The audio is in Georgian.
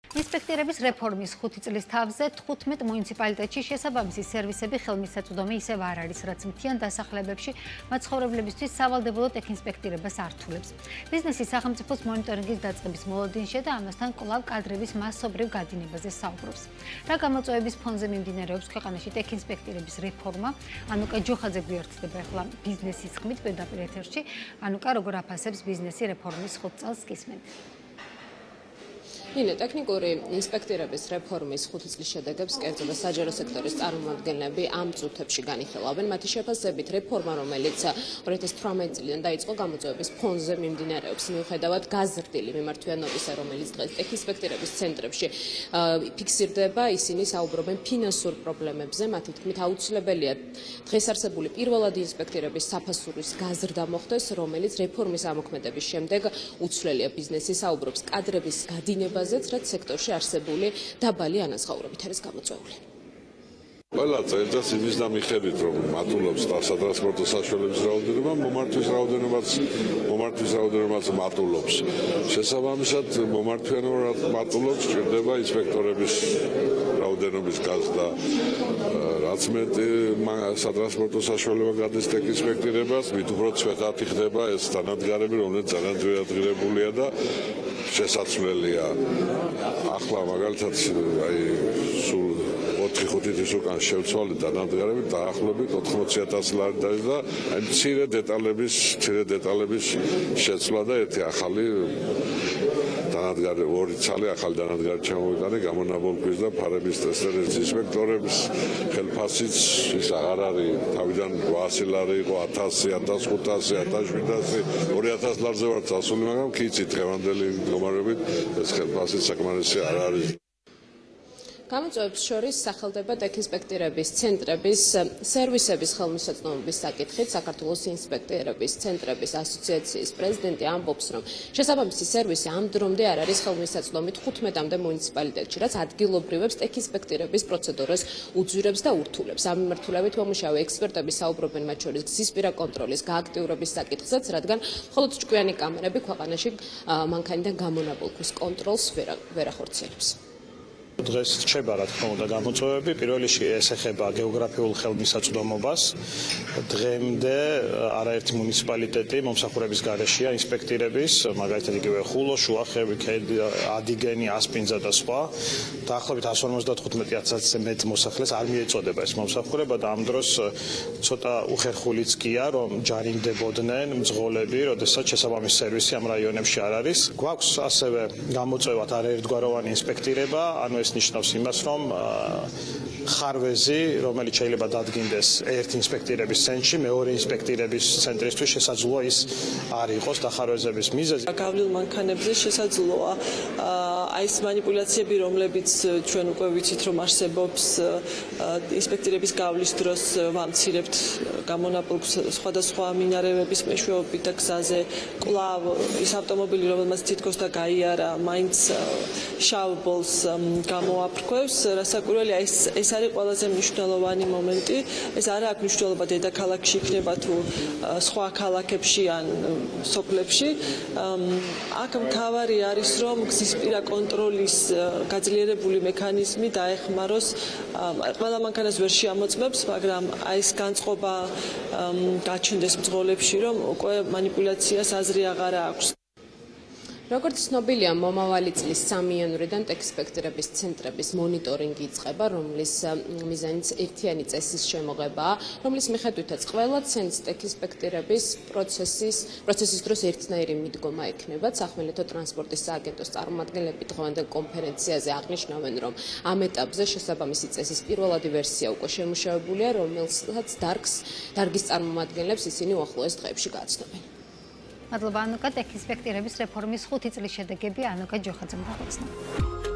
ინსპექტორების რეფორმის 5 წლის თავზე 15 მუნიციპალიტეტში შესაბამისი სერვისები ხელმისაწვდომი ისევ არ არის, რაც მთიან დასახლებებში მაცხოვრებლებისთვის სავალდებულო ტექინსპექტირებას ართულებს. ბიზნესის სახელმწიფოს მონიტორინგის დაწყების მოლოდინში და ამასთან კვლავ კადრების მასობრივ გადინებაზე საუბრობს. რა გამოწვევების ფონზე მიმდინარეობს ქვეყანაში ტექინსპექტირების რეფორმა? ანუკა ჯოხაძე გვიერთდება ახლა ბიზნესის ხმით პირდაპირ ეთერში. ანუკა, როგორ აფასებს ბიზნესი რეფორმის 5 წელს გისმენთ? ნინო, ტექნიკური ინსპექტორების რეფორმის 5 წლის შედეგებს კერძო და საჯარო სექტორის წარმომადგენლები ამ წუთებში განიხილავენ. მათი შეფასებით რეფორმა, რომელიც 2018 წლიდან დაიწყო გამოწვევების ფონზე მიმდინარეობს, მიუხედავად გაზრდილი მიმართვიანობისა, რომელიც დღეს ტექინსპექტორების ცენტრებში ფიქსირდება, ისინი საუბრობენ ფინანსურ პრობლემებზე. მათი თქმით, აუცილებელია დღეს არსებული პირველადი ინსპექტორების საფასურის გაზრდა მოხდეს, რომელიც რეფორმის ამოქმედების შემდეგ უცვლელია. ბიზნესი საუბრობს კადრების გადინებაზე, რაც სექტორში არსებული დაბალი ანაზღაურებით არის გამოწვეული. ყველა წელს იმის დამიხედვით, რომ მატულობს სატრანსპორტო საშუალებების რაოდენობა, მომართვის რაოდენობაც მატულობს. შესაბამისად, მომართვიანობა მატულობს, ჭირდება ინსპექტორების რაოდენობის გაზრდა. რაც მეტი სატრანსპორტო საშუალება გადის ტექინსპექტირებას, მით უფრო ცვეთათი ხდება ეს თანადგარები, რომელიც ძალიან ძვირადღირებულია და შესაძლებელია. ახლა მაგალითად სულ 4-5 თვის უკან შევცვალეთ თანადგარები დაახლოებით 80,000 ლარი და მცირე დეტალების შეცვლა და ერთი ახალი თანადგარი, ორი ცალი ახალი თანადგარი ჩამოვიტანე გამონაბოლქვის და ფარების ტესტერების ინსპექტორების ხელფასიც ის აღარ არის. თავიდან 800 ლარი იყო, 1000, 1500, 1700, 2000 ლარზე ვარ წასული, მაგრამ კიცით დღევანდელი მდგომარეობით ეს ხელფასი საკმარისი არ არის. გამოწვევებს შორის სახელდება ტექინსპექტორების ცენტრების სერვისების ხელმისაწვდომობის საკითხით. საქართველოს ინსპექტორების ცენტრების ასოციაციის პრეზიდენტი ამბობს, რომ შესაბამისი სერვისი ამ დრომდე არ არის ხელმისაწვდომი 15-მდე მუნიციპალიტეტში, რაც ადგილობრივებს ტექინსპექტორების პროცედურას უძვირებს და ურთულებს. ამ მიმართულებით მომუშავე ექსპერტები საუბრობენ მათ შორის გზისპირა კონტროლის გააქტიურების საკითხზეც, რადგან მხოლოდ ჭკვიანი კამერები ქვეყანაში მანქანიდან გამონაბოლქვის კონტროლს ვერ ახორციელებს. დღეს რჩება რა თქმა უნდა გამოწვევები. პირველ რიგში ეს ეხება გეოგრაფიულ ხელმისაწვდომობას. დღემდე არაერთი მუნიციპალიტეტი მომსახურების გარეშეა ინსპექტორების, მაგალითად იგივე ხულო, შუახევი, ადიგენი, ასპინძა და სხვა. დაახლოებით 155,000-ზე მეტ მოსახლეს არ მიეწოდება ეს მომსახურება და ამ დროს ცოტა უხერხულიც გია, რომ ჯარიმდებოდნენ მძღოლები, როდესაც შესაბამის სერვისი ამ რაიონებში არ არის. გვაქვს ასევე გამოწვევად არაერთგვაროვანი ინსპექტირება, ანუ ეს ნიშნავს იმას, რომ ხარვეზი, რომელიც შეიძლება დადგინდეს ერთ ინსპექტორების ცენტრში, მეორე ინსპექტორების ცენტრისთვის შესაძლოა ის არ იყოს დახარვეზების მიზეზი. გავლილ მანქანებზე შესაძლოა ეს манипуляციები, რომლებიც ჩვენ უკვე ვიცით, რომ არსებობს ინსპექტორების გავლის დროს ვამცირებთ გამონაბოლქვს სხვადასხვა მინარევების მეშვეობით და გზაზე. კვლავ ის ავტომობილი, რომელმაც თითქოს და გაიარა, მაინც შავ ბოლს გამოაფრქვევს. რასაკვირველია, ეს არის ყველაზე მნიშვნელოვანი მომენტი. ეს არ აქვს მნიშვნელობა დედაქალაქში იქნება თუ სხვა ქალაქებში ან სოფლებში. აქ მთავარი არის, რომ გზისპირა კონტროლის გაძლიერებული მექანიზმი დაეხმაროს. ყველა მანქანას ვერ შეამოწმებს, მაგრამ ეს განწყობა გაჩნდეს მძღოლებში, რომ უკვე манипуляციას აზრი აღარ აქვს. როგორც ცნობილია, მომავალი წლის 3 იანვრიდან ტექინსპექტორების ცენტრების მონიტორინგი იწყება, რომლის მიზანიც ერთიანი წესის შემოღებაა, რომლის მიხედვითაც ყველა ცენტრს ტექინსპექტორების პროცესის დროს ერთნაირი მიდგომა ექნება. სახმელეთო ტრანსპორტის სააგენტოს წარმომადგენლები დღევანდელ კონფერენციაზე აღნიშნავენ, რომ ამ ეტაპზე შესაბამისი წესის პირველადი ვერსია უკვე შემუშავებულია, რომელსაც დარგის წარმომადგენლებს ისინი უახლოეს დღეებში გააცნობენ. მადლობა ანუკა, ტექინსპექტორების რეფორმის 5 წლის შედეგები ანუკა ჯოხაძემ გაგვაცნო.